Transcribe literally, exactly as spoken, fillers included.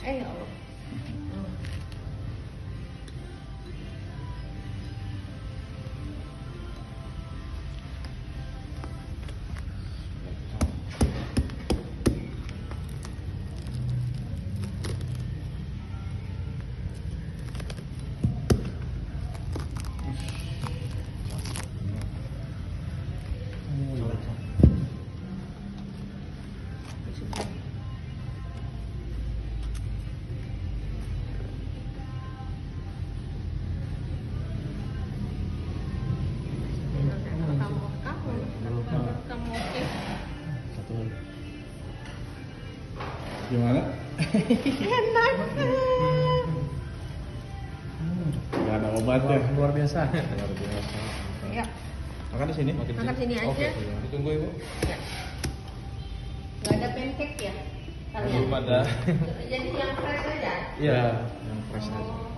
Eh ya Allah. Gimana? Enak. Gak ada obatnya. Luar biasa. Luar biasa. Ya, Makan di sini. makan sini aja. Oke, ditunggu ibu. Ya. Nggak ada pancake ya? Kalian? Belum ada. Jadi yang fresh aja? Iya, yang fresh aja.